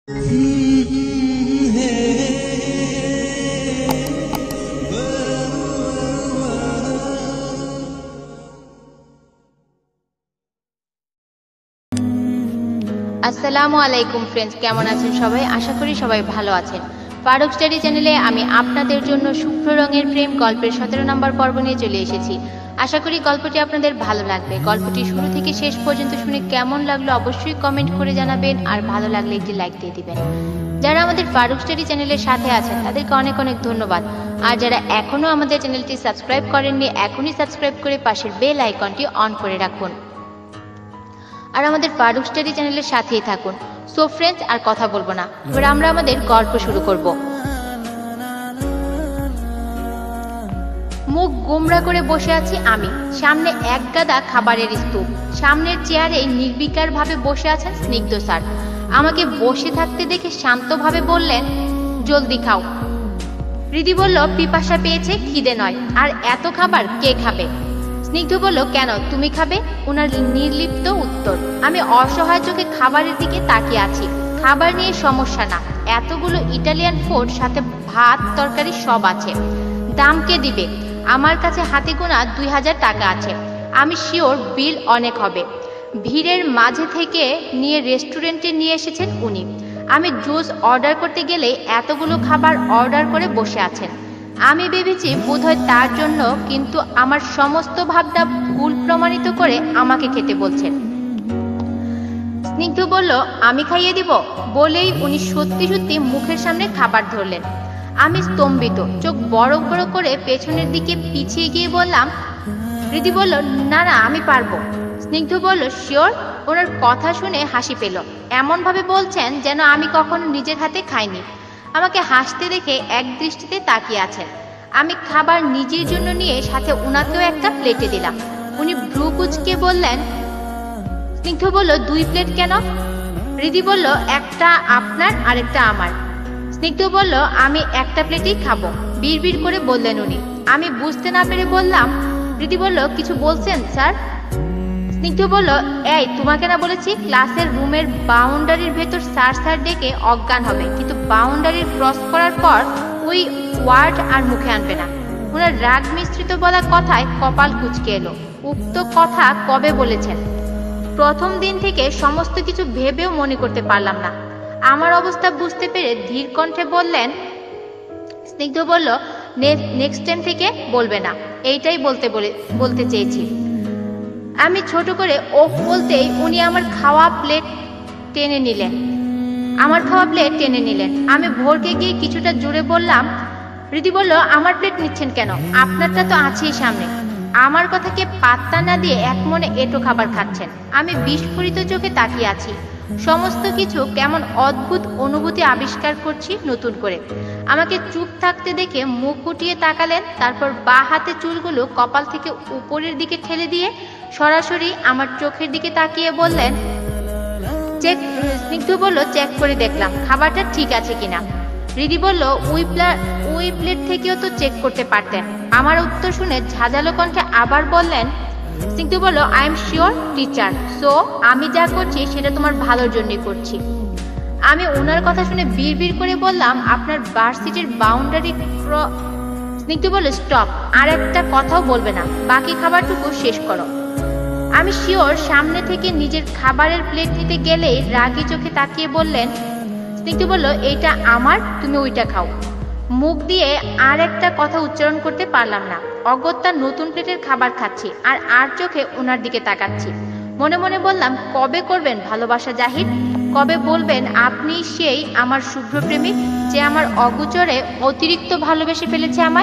আসসালামু আলাইকুম ফ্রেন্ডস, কেমন আছেন সবাই? আশা করি সবাই ভালো আছেন। ফারুক স্টাডি চ্যানেলে আমি আপনাদের জন্য শুভ্র রঙের প্রেম গল্পের 17 নম্বর পর্ব নিয়ে চলে এসেছি। আশা করি গল্পটি আপনাদের ভালো লাগবে। গল্পটি শুরু থেকে শেষ পর্যন্ত শুনে কেমন লাগলো অবশ্যই কমেন্ট করে জানাবেন, আর ভালো লাগলে একটি লাইক দিয়ে দিবেন। যারা আমাদের ফারুক স্টাডি চ্যানেলের সাথে আছেন তাদেরকে অনেক অনেক ধন্যবাদ। আর যারা এখনও আমাদের চ্যানেলটি সাবস্ক্রাইব করেননি, এখনই সাবস্ক্রাইব করে পাশের বেল আইকনটি অন করে রাখুন আর আমাদের ফারুক স্টাডি চ্যানেলের সাথেই থাকুন। সো ফ্রেন্ডস, আর কথা বলবো না, এবার আমরা আমাদের গল্প শুরু করব। মুখ গোমরা করে বসে আছি আমি। সামনে এক গাদা খাবারের স্তূপ। সামনের চেয়ারে নির্বিকার ভাবে বসে আছেন স্নিগ্ধ স্যার। আমাকে বসে থাকতে দেখে শান্তভাবে বললেন, জলদি খাও। রিদি বলল, পিপাসা পেয়েছে, খিদে নয়। আর এত খাবার কে খাবে? স্নিগ্ধ বলল, কেন, তুমি খাবে? ওনার নির্লিপ্ত উত্তর। আমি অসহায় চোখে খাবারের দিকে তাকিয়ে আছি। খাবার নিয়ে সমস্যা না, এতগুলো ইটালিয়ান ফুড, সাথে ভাত তরকারি সব আছে। দাম কে দিবে? আমার কাছে হাতে গোনা 2000 টাকা আছে। আমি শিওর বিল অনেক হবে। ভিড়ের মাঝে থেকে নিয়ে রেস্টুরেন্টে নিয়ে এসেছেন উনি। আমি জুস অর্ডার করতে গেলে এতগুলো খাবার অর্ডার করে বসে আছেন। আমি ভেবেছি বোধহয় তার জন্য, কিন্তু আমার সমস্ত ভাবনা ভুল প্রমাণিত করে আমাকে খেতে বলছেন। স্নিগ্ধ বলল, আমি খাইয়ে দিব। বলেই উনি সত্যি সত্যি মুখের সামনে খাবার ধরলেন। আমি স্তম্ভিত, চোখ বড় বড় করে পেছনের দিকে পিছিয়ে গিয়ে বললাম। রিদি বলল, না না, আমি পারবো। স্নিগ্ধ বলল, শিওর? ওনার কথা শুনে হাসি পেল। এমনভাবে বলছেন যেন আমি কখনো নিজের হাতে খাইনি। আমাকে হাসতে দেখে এক দৃষ্টিতে তাকিয়ে আছেন। আমি খাবার নিজের জন্য নিয়ে সাথে উনাকেও একটা প্লেটে দিলাম। উনি ভ্রু কুঁচকে বললেন। স্নিগ্ধ বলল, 2 প্লেট কেন? রিদি বলল, একটা আপনার আর একটা আমার। স্নিগ্ধ বলল, আমি একটা প্লেটই খাবো, বিড়বিড় করে বললেন উনি। আমি বুঝতে না পেরে বললাম। রিদি বলল, কিছু বলছেন স্যার? স্নিগ্ধ বলল, এই তোমাকে না বলেছি ক্লাসের রুমের বাউন্ডারির ভেতর স্যার স্যার ডেকে অজ্ঞান হবে, কিন্তু বাউন্ডারি ক্রস করার পর ওই ওয়ার্ড আর মুখে আনবে না। ওনার রাগ মিশ্রিত বলা কথায় কপাল কুঁচকে এলো। উক্ত কথা কবে বলেছেন? প্রথম দিন থেকে সমস্ত কিছু ভেবেও মনে করতে পারলাম না। আমার অবস্থা বুঝতে পেরে ধীর কণ্ঠে বললেন। স্নিগ্ধ বলল, নেক্সট টাইম থেকে বলবে না, এইটাই বলতে চেয়েছি। আমি ছোট করে ওহ বলতেই উনি আমার খাওয়া প্লেট টেনে নিলেন। আমি ভরকে গিয়ে কিছুটা জোরে বললাম। রিদি বলল, আমার প্লেট নিচ্ছেন কেন? আপনারটা তো আছেই সামনে। আমার কথাকে পাত্তা না দিয়ে এক মনে এঁটো খাবার খাচ্ছেন। আমি বিস্ফোরিত চোখে তাকিয়ে আছি। সমস্ত কিছু কেমন অদ্ভুত অনুভূতি আবিষ্কার করছি নতুন করে। আমাকে চুপ থাকতে দেখে মুখ উঠিয়ে তাকালেন, তারপর বাঁ হাতে চুলগুলো কপাল থেকে উপরের দিকে ঠেলে দিয়ে সরাসরি আমার চোখের দিকে তাকিয়ে বললেন, চেক। স্নিগ্ধ বলল, চেক করে দেখলাম খাবারটা ঠিক আছে কিনা। রিদি বলল, ওই প্লেট থেকেও তো চেক করতে পারতেন। আমার উত্তর শুনে ঝাঁঝালো কণ্ঠে আবার বললেন। স্নিগ্ধ বলল, I am sure teacher, so আমি যা করছি সেটা তোমার ভালোর জন্যই করছি। আমি ওনার কথা শুনে বিড়বিড় করে বললাম, আপনার ভার্সিটির বাউন্ডারি। স্নিগ্ধ বলল, স্টপ, আর একটা কথাও বলবে না, বাকি খাবারটুকু শেষ করো। আমি শিওর সামনে থেকে নিজের খাবারের প্লেট নিতে গেলেই রাগী চোখে তাকিয়ে বললেন। স্নিগ্ধ বলল, এইটা আমার, তুমি ওইটা খাও। মুখ দিয়ে আর একটা কথা উচ্চারণ করতে পারলাম না। অগত্যা নতুন প্লেটের খাবার খাচ্ছি আর চোখে ওনার দিকে তাকাচ্ছি। মনে মনে বললাম, কবে করবেন ভালোবাসা জাহির? কবে বলবেন আপনি সেই আমার শুভ্র প্রেমিক, যে আমার অগোচরে অতিরিক্ত ভালোবেসে ফেলেছে আমায়?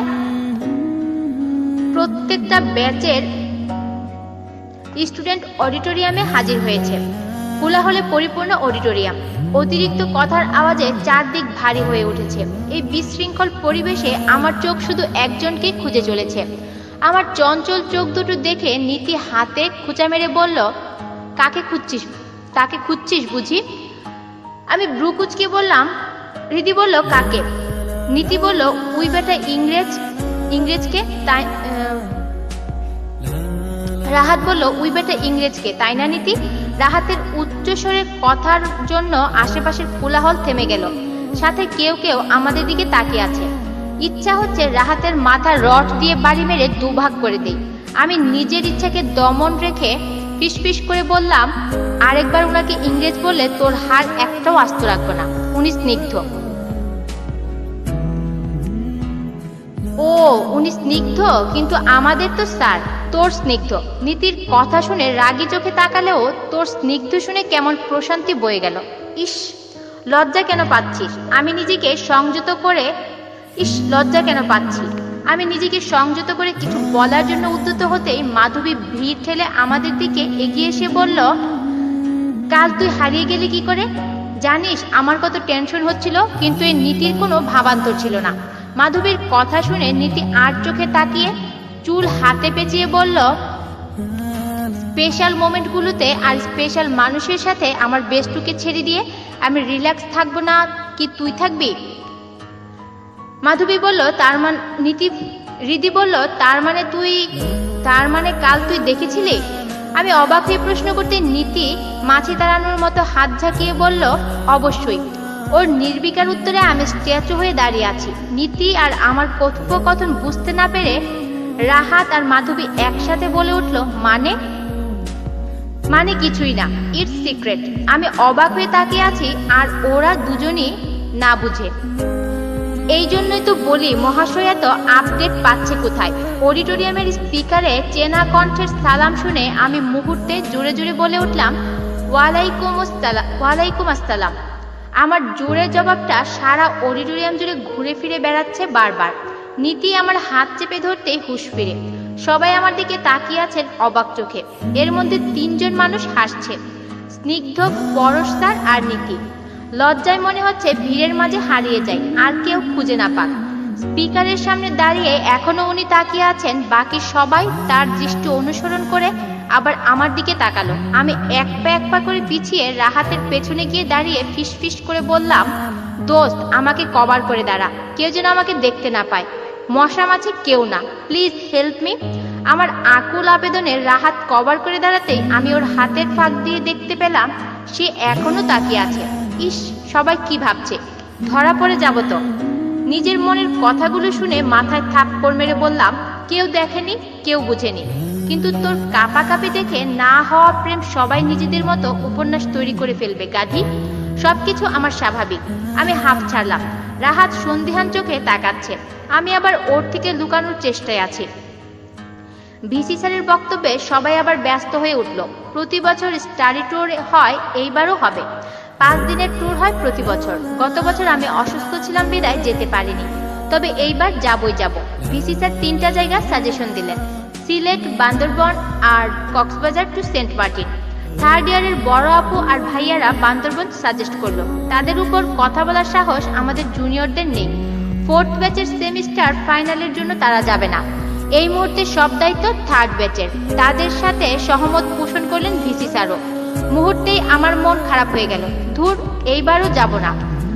প্রত্যেকটা ব্যাচের স্টুডেন্ট অডিটোরিয়ামে হাজির হয়েছে। কোলাহলে পরিপূর্ণ অডিটোরিয়াম। অতিরিক্ত কথার আওয়াজে চারদিক ভারী হয়ে উঠেছে। এই বিশৃঙ্খল পরিবেশে আমার চোখ শুধু একজনকে খুঁজে চলেছে। আমার চঞ্চল চোখ দুটো দেখে নীতি হাতে খোঁচা মেরে বলল, কাকে খুঁজছিস? তাকে খুঁজছিস বুঝি? আমি ভ্রু কুঁচকে বললাম। রিদি বলল, কাকে? নীতি বলল, উই বেটা ইংরেজকে। রাহাত বলল, উই বেটা ইংরেজকে, তাই না নীতি? রাহাতের উচ্চস্বরের কথার জন্য আশেপাশের কোলাহল থেমে গেল। সাথে কেউ কেউ আমাদের দিকে তাকিয়ে আছে। ইচ্ছা হচ্ছে রাহাতের মাথা রড দিয়ে বাড়ি মেরে দুভাগ করে দেই। আমি নিজের ইচ্ছাকে দমন রেখে ফিসফিস করে বললাম, আরেকবার ওনাকে ইংরেজ বললে তোর হাড় একটাও আস্ত রাখবো না। উনি স্নিগ্ধ। ও, উনি স্নিগ্ধ, কিন্তু আমাদের তো স্যার। তোর স্নিগ্ধ। নীতির কথা শুনে রাগী চোখে তাকালেও তোর স্নিগ্ধ শুনে কেমন প্রশান্তি বয়ে গেল। ইস, লজ্জা কেন পাচ্ছিস? আমি নিজেকে সংযত করে কিছু বলার জন্য উদ্যত হতেই মাধবী ভিড় ঠেলে আমাদের দিকে এগিয়ে এসে বলল, কাল তুই হারিয়ে গেলি কি করে? জানিস আমার কত টেনশন হচ্ছিল, কিন্তু এই নীতির কোনো ভাবান্তর ছিল না। মাধবীর কথা শুনে নীতি আর চোখে তাকিয়ে চুল হাতে পেঁচিয়ে বলল, স্পেশাল মোমেন্টগুলোতে আর স্পেশাল মানুষের সাথে আমার বেস্টুকে ছেড়ে দিয়ে আমি রিল্যাক্স থাকবো না কি তুই থাকবি? মাধবী বলল, রিদি বলল, তার মানে কাল তুই দেখেছিলি? আমি অবাক হয়ে প্রশ্ন করতে নীতি মাছি তাড়ানোর মতো হাত ঝাঁকিয়ে বলল, অবশ্যই। ওর নির্বিকার উত্তরে আমি স্ট্যাচু হয়ে দাঁড়িয়ে আছি। নীতি আর আমার কথোপকথন বুঝতে না পেরে রাহাত আর মাধবী একসাথে বলে উঠল, মানে কিছুই না, ইটস সিক্রেট। আমি অবাক হয়ে তাকিয়ে আছি আর ওরা দুজনই না বুঝে। এই জন্যই তো বলি মহাশয়া তো আপডেট পাচ্ছে কোথায়? অডিটোরিয়ামের স্পিকারে চেনা কণ্ঠের সালাম শুনে আমি মুহূর্তে জোরে জোরে বলে উঠলাম, ওয়ালাইকুম আসসালাম। আমার জোরে জবাবটা সারা অডিটোরিয়াম জুড়ে ঘুরে ফিরে বেড়াচ্ছে বারবার। নীতি আমার হাত চেপে ধরতেই হুঁশ ফিরে। সবাই আমার দিকে তাকিয়ে আছেন অবাক চোখে। এর মধ্যে 3 জন মানুষ হাসছে, স্নিগ্ধ, পরশ স্যার আর নীতি। লজ্জায় মনে হচ্ছে ভিড়ের মাঝে হারিয়ে যায় আর কেউ খুঁজে না পাক। স্পিকারের সামনে দাঁড়িয়ে এখনো উনি তাকিয়ে আছেন। বাকি সবাই তার দৃষ্টি অনুসরণ করে আবার আমার দিকে তাকালো। আমি এক পা করে পিছিয়ে রাহাতের পেছনে গিয়ে দাঁড়িয়ে ফিসফিস করে বললাম, দোস্ত, আমাকে কভার করে দাঁড়া, কেউ যেন আমাকে দেখতে না পায়। মশা মাছি কেউ না, প্লিজ হেল্প মি। আমার আকুল আবেদনে রাহাত কভার করে দাঁড়াতেই আমি ওর হাতের ফাঁক দিয়ে দেখতে পেলাম সে এখনো তাকিয়ে আছে। ইস, সবাই কি ভাবছে? ধরা পড়ে যাব তো। নিজের মনের কথাগুলো শুনে মাথায় থাপ্পড় মেরে বললাম, কেউ দেখেনি, কেউ বুঝেনি, কিন্তু তোর কাঁপাকাঁপি দেখে না হওয়া প্রেম সবাই নিজেদের মতো উপন্যাস তৈরি করে ফেলবে গাধি। সবকিছু আমার স্বাভাবিক। আমি হাঁপ ছাড়লাম। রাহাত সন্দিহান চোখে তাকাচ্ছে। আমি আবার ওর থেকে লুকানোর চেষ্টায় আছি। ভিসি স্যারের বক্তব্যে সবাই আবার ব্যস্ত হয়ে উঠল। প্রতি বছর স্টাডি ট্যুর হয়, এইবারও হবে। 5 দিনের ট্যুর হয় প্রতি বছর। গত বছর আমি অসুস্থ ছিলাম বিদায় যেতে পারিনি, তবে এইবার যাবই যাব। ভিসি স্যার 3টা জায়গা সাজেশন দিলেন, সিলেট, বান্দরবন আর Cox's Bazar to saint Martin. 3rd ইয়ারের বড় আপু আর ভাইয়ারা বান্দরবন সাজেস্ট করলো। তাদের উপর কথা বলার সাহস আমাদের জুনিয়রদের নেই। 4th ব্যাচের সেমিস্টার ফাইনালের জন্য তারা যাবে না। এই মুহূর্তে সব দায়িত্ব 3rd ব্যাচের। তাদের সাথে সহমত পোষণ করলেন ভিসি স্যারও। মুহূর্তেই আমার মন খারাপ হয়ে গেল। ধুর, এইবারও যাব না।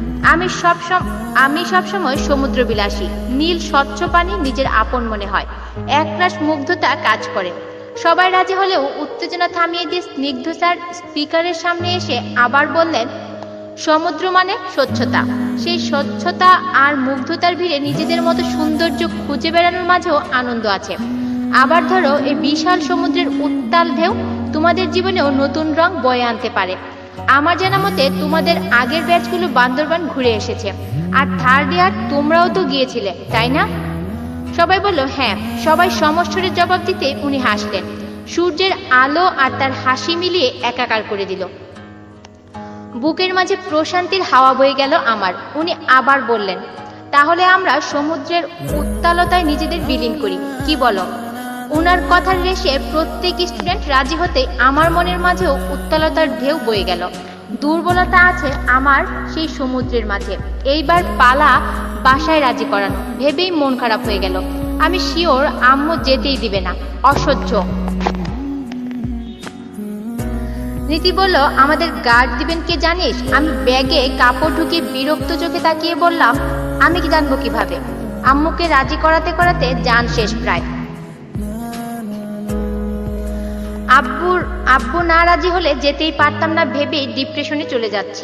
আমি সবসময় সমুদ্র বিলাসী। নীল স্বচ্ছ পানি নিজের আপন মনে হয়, একরাশ মুগ্ধতা কাজ করে। সবাই রাজি হলেও উত্তেজনা থামিয়ে দিয়ে স্নিগ্ধ স্যার স্পিকারের সামনে এসে আবার বললেন, সমুদ্র মানে স্বচ্ছতা। সেই স্বচ্ছতা আর মুগ্ধতার ভিড়ে নিজেদের মতো সৌন্দর্য খুঁজে বেড়ানোর মাঝেও আনন্দ আছে। আবার ধরো, এই বিশাল সমুদ্রের উত্তাল ঢেউ তোমাদের জীবনেও নতুন রং বয়ে আনতে পারে। আমার জানা মতে তোমাদের আগের ব্যাচগুলো বান্দরবান ঘুরে এসেছে, আর 3rd ইয়ার তোমরাও তো গিয়েছিলে, তাই না? সবাই বলল হ্যাঁ। সবাই সমস্বরে জবাব দিতে উনি হাসলেন। সূর্যের আলো আর তার হাসি মিলিয়ে একাকার করে দিল। বুকের মাঝে প্রশান্তির হাওয়া বয়ে গেল আমার। উনি আবার বললেন, তাহলে আমরা সমুদ্রের উত্তালতায় নিজেদের বিলীন করি, কি বলো? উনার কথার রেশে প্রত্যেক স্টুডেন্ট রাজি হতে আমার মনের মাঝেও উত্তালতার ঢেউ বয়ে গেল। দুর্বলতা আছে আমার সেই সমুদ্রের মাঝে। এইবার পালা বাসায় রাজি করানো ভেবেই মন খারাপ হয়ে গেল। আমি শিওর আম্মু যেতেই দিবে না, অসহ্য। নীতি বলল, আমাদের গার্ড দিবেন কে জানিস? আমি ব্যাগে কাপড় ঢুকিয়ে বিরক্ত চোখে তাকিয়ে বললাম, আমি কি জানবো কিভাবে? আম্মুকে রাজি করাতে করাতে জান শেষ প্রায়। আব্বু না রাজি হলে যেতেই পারতাম না ভেবেই ডিপ্রেশনে চলে যাচ্ছি।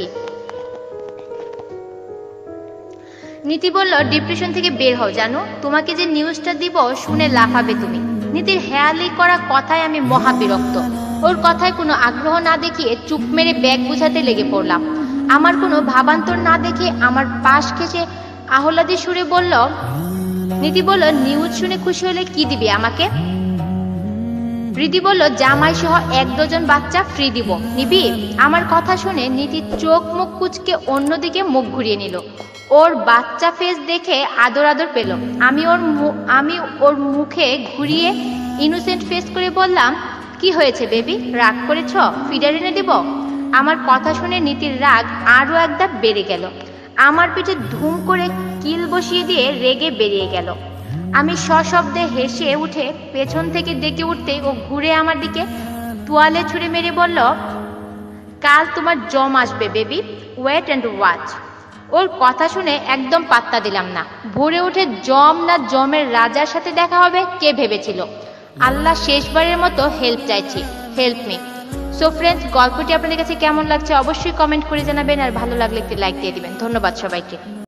নীতি বলল, ডিপ্রেশন থেকে বের হও জানো, তোমাকে যে নিউজটা দিব শুনে লাফাবে তুমি। নীতির হেয়ালি করা কথায় আমি মহা বিরক্ত। ওর কথায় কোনো আগ্রহ না দেখিয়ে চুপ মেরে ব্যাগ গুছাতে লেগে পড়লাম। আমার কোনো ভাবান্তর না দেখে আমার পাশ ঘেঁষে আহ্লাদী সুরে বলল, নীতি বলল, নিউজ শুনে খুশি হলে কি দিবি আমাকে? রীতি বলল, জামাই সহ 1 ডজন বাচ্চা ফ্রি দিব, নিবি? আমার কথা শুনে নীতি চোখ মুখ কুচকে অন্যদিকে মুখ ঘুরিয়ে নিল। ওর বাচ্চা ফেস দেখে আদর আদর পেল। আমি ওর মুখে ঘুরিয়ে ইনোসেন্ট ফেস করে বললাম, কি হয়েছে বেবি, রাগ করেছ? ফিডার এনে দেব? আমার কথা শুনে নীতির রাগ আরো একধাপ বেড়ে গেল। আমার পিঠে ধুম করে কিল বসিয়ে দিয়ে রেগে বেরিয়ে গেল। আমি সশব্দে হেসে উঠে পেছন থেকে ডেকে উঠতে ও ঘুরে আমার দিকে তোয়ালে ছুঁড়ে মেরে বলল, কাল তোমার জম আসবে বেবি, ওয়েট অ্যান্ড ওয়াচ। ওর কথা শুনে একদম পাত্তা দিলাম না। ভোরে উঠে জম না জমের রাজার সাথে দেখা হবে কে ভেবেছিল? আল্লাহ, শেষবারের মতো হেল্প চাইছি, হেল্প মি। সো ফ্রেন্ডস, গল্পটি আপনাদের কাছে কেমন লাগছে অবশ্যই কমেন্ট করে জানাবেন, আর ভালো লাগলে একটি লাইক দিয়ে দিবেন। ধন্যবাদ সবাইকে।